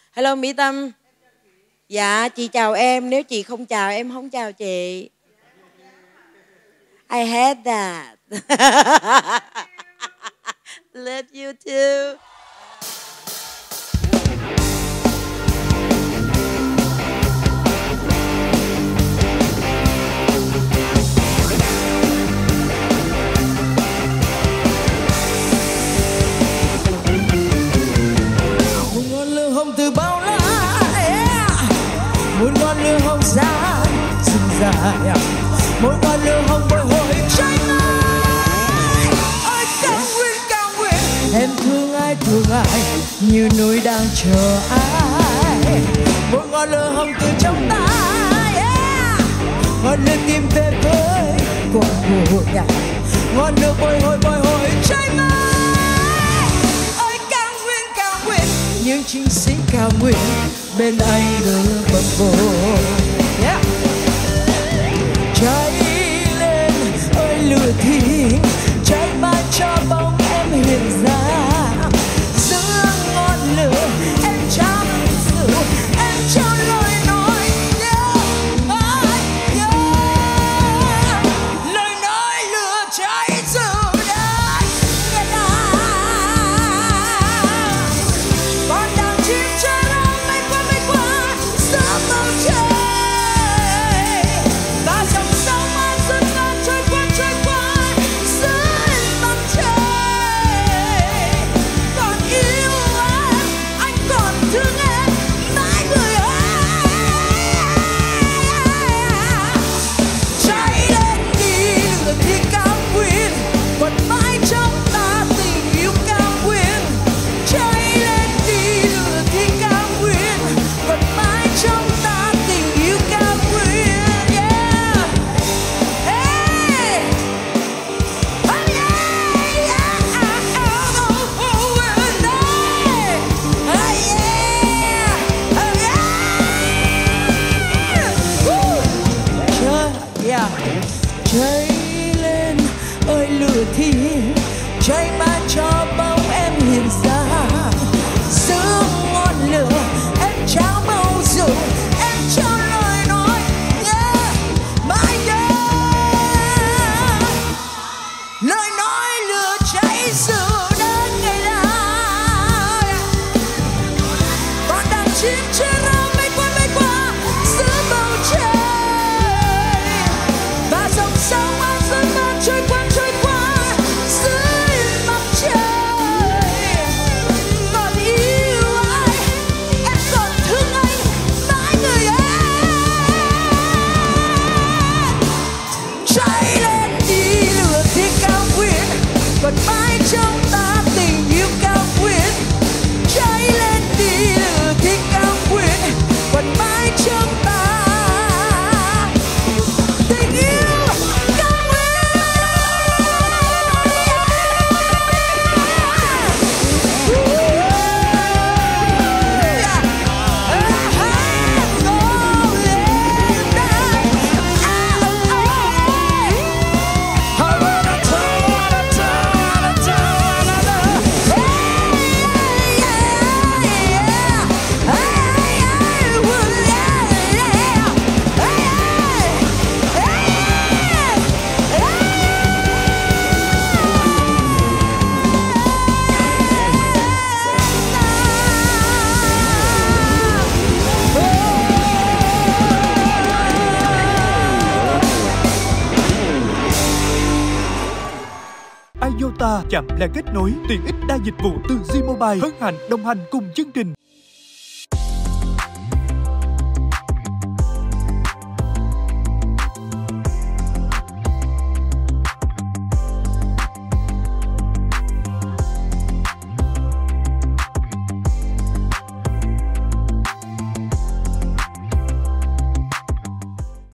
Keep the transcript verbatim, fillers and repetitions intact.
Hello Mỹ Tâm. Dạ chị chào em. Nếu chị không chào em không chào chị. I hate that. Love you too. Một ngọn lửa hồng từ bao la, yeah. Một ngọn lửa hồng dài, rừng dài, yeah. Một ngọn lửa hồng bồi hồi cháy ngời. Ôi cao nguyên, cao nguyên, em thương ai, thương ai, như núi đang chờ ai. Một ngọn lửa hồng từ trong ta, yeah. Ngọn lửa tìm về với con buồn, yeah. Ngọn lửa bồi hồi, bồi hồi cháy ngời. Những chiến sĩ cao nguyên bên anh được bập bùng, yeah. Cháy lên ơi lửa thiên, cháy mãi cho bóng em hiện ra. Giữa ngọn lửa em trao sự, em trao lời nói, yeah, yeah. Lời nói lửa cháy dữ. Cháy lên ơi lửa thiên, cháy mãi cho bóng em hiện ra. Giữa ngọn lửa em trao bầu rượu, em trao lời nói, yeah, mãi nhớ. Lời nói lửa cháy dữ đến ngày nào, còn đang chìm trên ao mây qua mây qua giữa bầu trời. Dòng sông áo dẫn ta trôi qua trôi qua dưới mặt trời. Còn yêu ai, em còn thương anh, mãi người em. Cháy lên đi lửa thiên cao nguyên, còn mãi trong ta tình yêu cao nguyên. Cháy lên đi lửa thiên cao nguyên, còn mãi trong ta tình yêu. Chạm là kết nối tiện ích đa dịch vụ từ G Mobile hân hạnh đồng hành cùng chương trình.